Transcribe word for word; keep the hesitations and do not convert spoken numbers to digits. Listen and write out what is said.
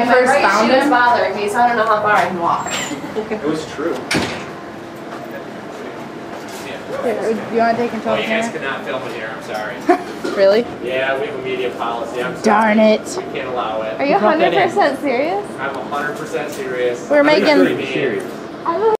I first right found shoe is him. bothering me, so I don't know how far I can walk. It was true. Here, do you want to take control Oh, of you the guys camera? cannot film it here. I'm sorry. Really? Yeah, we have a media policy. I'm sorry. Darn it. We can't allow it. Are you one hundred percent serious? I'm one hundred percent serious. We're I'm making- serious. I